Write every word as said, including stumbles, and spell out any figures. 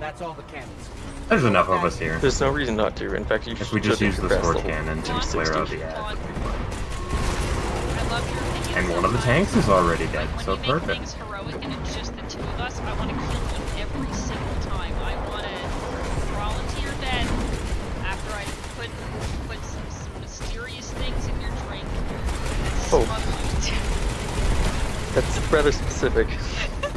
That's all the cannons. There's enough of us here. There's no reason not to. In fact, you If should we just use the progress sword whole cannon and clear out the ad. I love your opinion. And so one of the much. tanks is already dead, Like, when so you make perfect. things heroic and it's just the two of us, I want to kill you every single time. I want to crawl into your bed after I put put some, some mysterious things in your drink. Oh. Smuggle you to- That's rather specific.